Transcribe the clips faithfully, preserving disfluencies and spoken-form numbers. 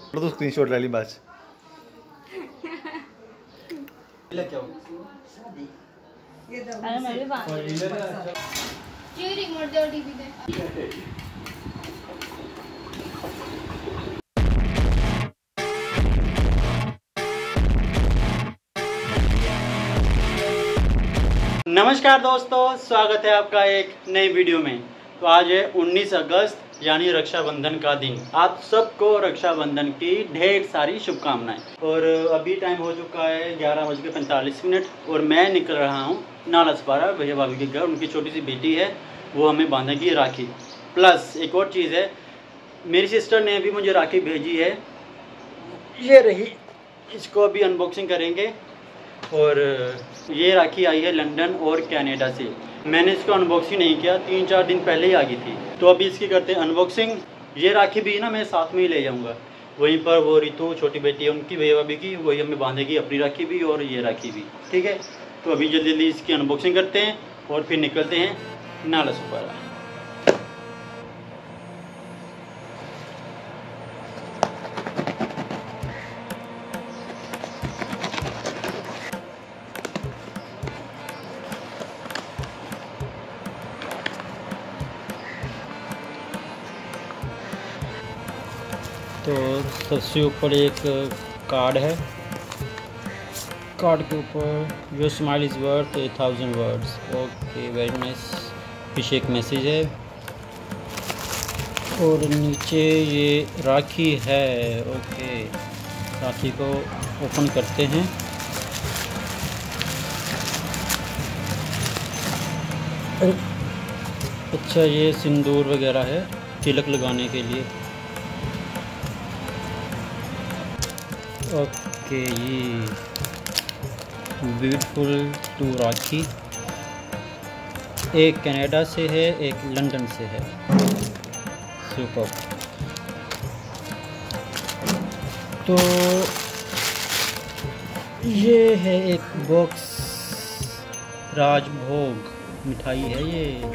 तो स्क्रीनशॉट ले ली बस। नमस्कार दोस्तों, स्वागत है आपका एक नई वीडियो में। तो आज है उन्नीस अगस्त यानी रक्षाबंधन का दिन। आप सबको रक्षाबंधन की ढेर सारी शुभकामनाएं। और अभी टाइम हो चुका है ग्यारह बज के पैंतालीस मिनट और मैं निकल रहा हूँ नालासोपारा भैया भाभी के घर। उनकी छोटी सी बेटी है, वो हमें बांधेगी राखी। प्लस एक और चीज़ है, मेरी सिस्टर ने भी मुझे राखी भेजी है, ये रही। इसको अभी अनबॉक्सिंग करेंगे। और ये राखी आई है लंदन और कनाडा से। मैंने इसको अनबॉक्सिंग नहीं किया, तीन चार दिन पहले ही आ गई थी। तो अभी इसकी करते हैं अनबॉक्सिंग। ये राखी भी ना मैं साथ में ही ले जाऊंगा। वहीं पर वो रितु छोटी बेटी है उनकी, भैया भाभी की, वही हमें बांधेगी अपनी राखी भी और ये राखी भी। ठीक है, तो अभी जल्दी जल्दी इसकी अनबॉक्सिंग करते हैं और फिर निकलते हैं नालासोपारा। तो सबसे ऊपर एक कार्ड है। कार्ड के ऊपर your smile is worth a thousand words. Okay, very nice. पीछे एक मैसेज है और नीचे ये राखी है। ओके, राखी को ओपन करते हैं। अच्छा, ये सिंदूर वगैरह है तिलक लगाने के लिए। ओके, ये ब्यूटीफुल टू राखी। एक कनाडा से है, एक लंदन से है। सुपर। तो ये है एक बॉक्स, राजभोग मिठाई है ये।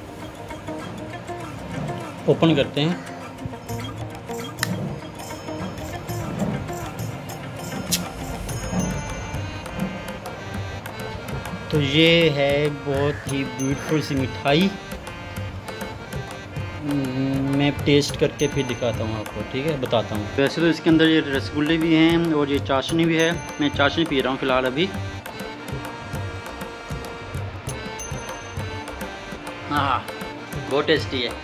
ओपन करते हैं। तो ये है बहुत ही ब्यूटीफुल सी मिठाई। मैं टेस्ट करके फिर दिखाता हूँ आपको, ठीक है, बताता हूँ। वैसे तो इसके अंदर ये रसगुल्ले भी हैं और ये चाशनी भी है। मैं चाशनी पी रहा हूँ फ़िलहाल अभी। हाँ, बहुत टेस्टी है।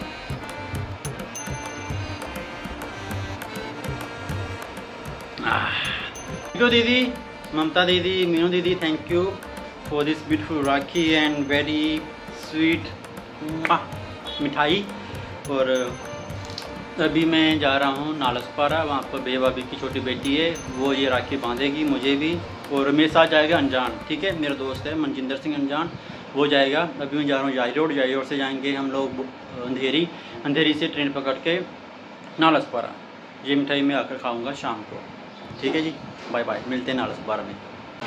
थैंक यू दीदी, ममता दीदी, मीनू दीदी, thank you for this beautiful rakhi and very sweet मिठाई। और अभी मैं जा रहा हूँ नालासोपारा, वहाँ पर भैया भाभी की छोटी बेटी है, वो ये राखी बांधेगी मुझे भी। और मेरे साथ जाएगा अनजान, ठीक है, मेरा दोस्त है मनजिंदर सिंह अनजान, वो जाएगा। अभी मैं जा रहा हूँ जाई रोड। जाई रोड से जाएंगे हम लोग अंधेरी, अंधेरी से ट्रेन पकड़ के नालासोपारा। ये मिठाई मैं आकर खाऊँगा शाम को। ठीक है जी, बाय बाय, मिलते हैं नालासोपारा में।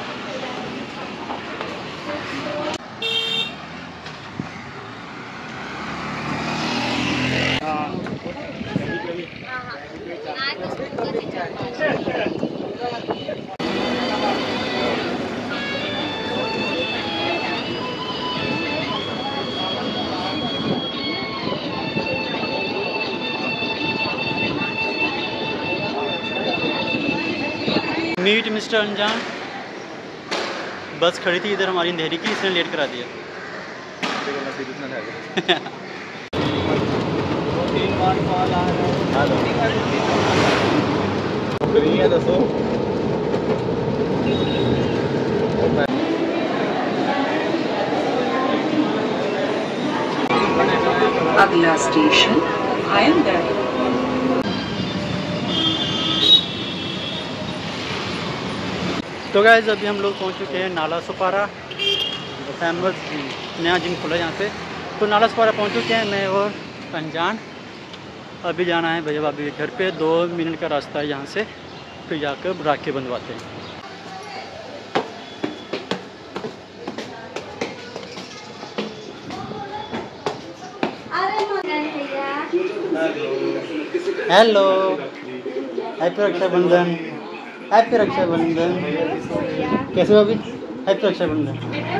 मीट मिस्टर अनजान। बस खड़ी थी इधर हमारी अंधेरी की, इसने लेट करा दिया। अगला स्टेशन आयंदर। तो गाइस अभी हम लोग पहुंच चुके हैं नालासोपारा। फैमस नया जिम खुला यहाँ पे। तो नालासोपारा पहुंच चुके हैं मैं और अनजान। अभी जाना है भैया भाभी के घर पे। दो मिनट का रास्ता है यहाँ से, फिर जाकर राखी बंधवाते हैं। Hello happy Raksha Bandhan, happy Raksha Bandhan. कैसे हो अभी? हैप्पी रक्षाबंधन।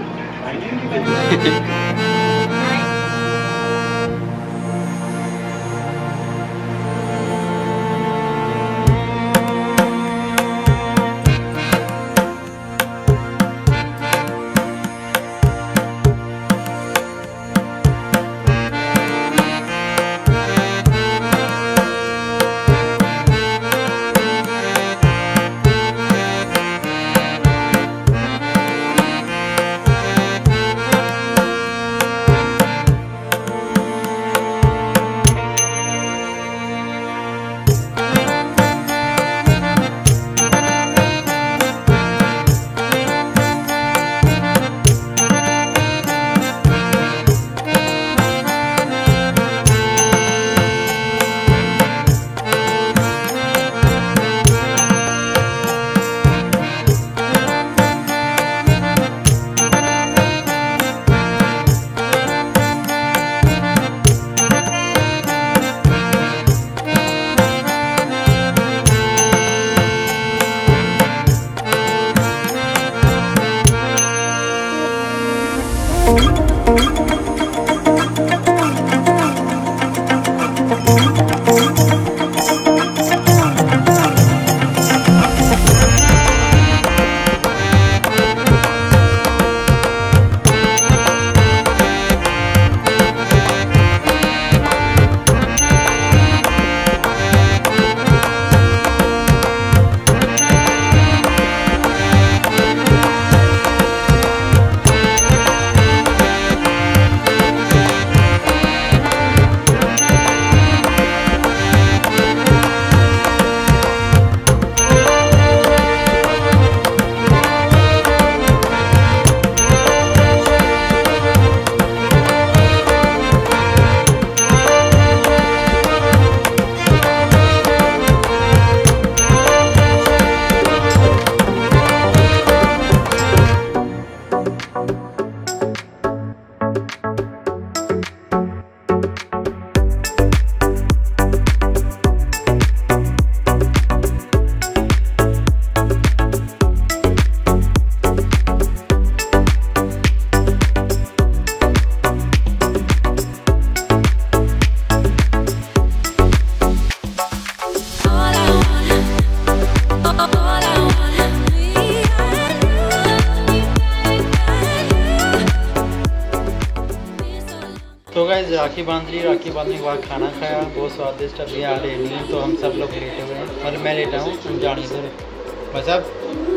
तो गाइस राखी बांध ली, राखी बांधने के बाद खाना खाया, बहुत स्वादिष्ट। अभी आ रहे नहीं तो हम सब लोग लेटे हुए हैं और मैं लेटा हूँ अनजान इधर बस अब।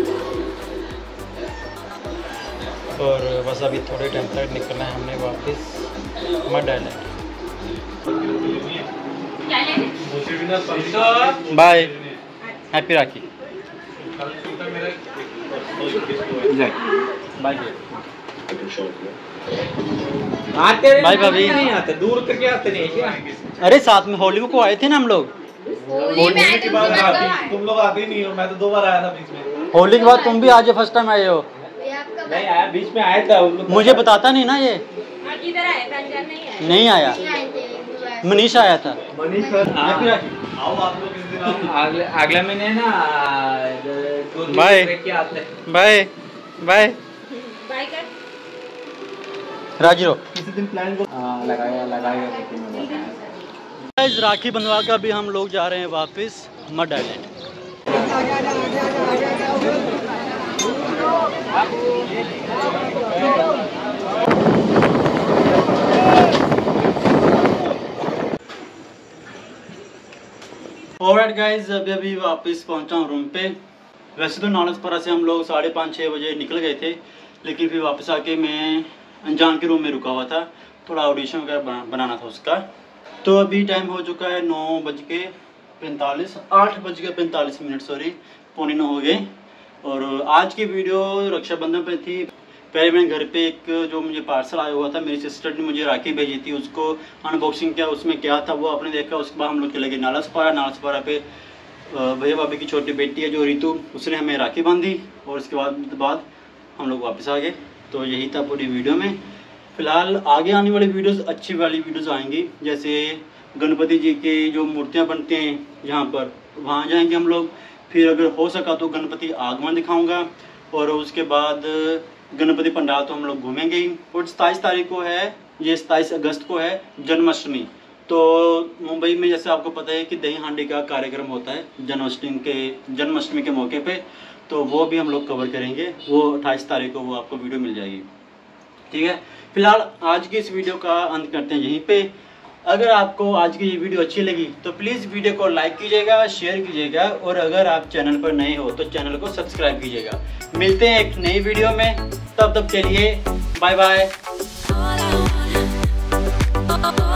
और बस अभी थोड़े टाइम तक निकलना है हमने वापस Madh island. Bye, happy Rakhi. Bye आते भाई भाभी नहीं आते, दूर करके आते नहीं क्या? अरे साथ में होली को आए थे ना हम लोग। होली के बाद आते, तुम लोग आते ही नहीं हो। मैं तो दो बार आया था बीच में। होली के बाद तुम भी आज फर्स्ट टाइम आए हो। नहीं आया, बीच में आया था। मुझे बताता नहीं ना ये। किधर आया था? नहीं आया। नहीं आया, मनीष आया था। मनीष सर आओ आप लोग इस दिन आओ। अगले अगले महीने ना बाय बाय बाय बाय कर राजी रहो। किसी दिन प्लान को लगाया लगाया गाइस राखी बंधवा कर अभी हम लोग जा रहे हैं वापस मड आइलैंड। ऑलराइट गाइस, अभी अभी वापस पहुंचा हूँ रूम पे। वैसे तो नानसपरा से हम लोग साढ़े पाँच छः बजे निकल गए थे, लेकिन फिर वापस आके मैं अनजान के रूम में रुका हुआ था, थोड़ा ऑडिशन वगैरह बना, बनाना था उसका। तो अभी टाइम हो चुका है नौ बज के पैंतालीस आठ बज के पैंतालीस मिनट सॉरी पौने नौ हो गए। और आज की वीडियो रक्षाबंधन पे थी। पहले मैंने घर पे एक जो मुझे पार्सल आया हुआ था, मेरी सिस्टर ने मुझे राखी भेजी थी, उसको अनबॉक्सिंग किया, उसमें क्या था वो आपने देखा। उसके बाद हम लोग चले गए नालासपारा। नालासपारा पे भैया भाभी की छोटी बेटी है जो रितु, उसने हमें राखी बांधी और उसके बाद बाद हम लोग वापस आ गए। तो यही था पूरी वीडियो में। फिलहाल आगे आने वाली वीडियोस अच्छी वाली वीडियोस आएंगी, जैसे गणपति जी के जो मूर्तियाँ बनते हैं यहाँ पर वहाँ जाएंगे हम लोग। फिर अगर हो सका तो गणपति आगमन दिखाऊंगा, और उसके बाद गणपति पंडाल तो हम लोग घूमेंगे ही। और सताईस तारीख को है, ये सताईस अगस्त को है जन्माष्टमी। तो मुंबई में जैसे आपको पता है कि दही हांडी का कार्यक्रम होता है जन्माष्टमी के जन्माष्टमी के मौके पे, तो वो भी हम लोग कवर करेंगे। वो अट्ठाईस तारीख को वो आपको वीडियो मिल जाएगी, ठीक है। फिलहाल आज की इस वीडियो का अंत करते हैं यहीं पे। अगर आपको आज की ये वीडियो अच्छी लगी तो प्लीज़ वीडियो को लाइक कीजिएगा, शेयर कीजिएगा, और अगर आप चैनल पर नए हो तो चैनल को सब्सक्राइब कीजिएगा। मिलते हैं एक नई वीडियो में, तब तक के लिए बाय बाय।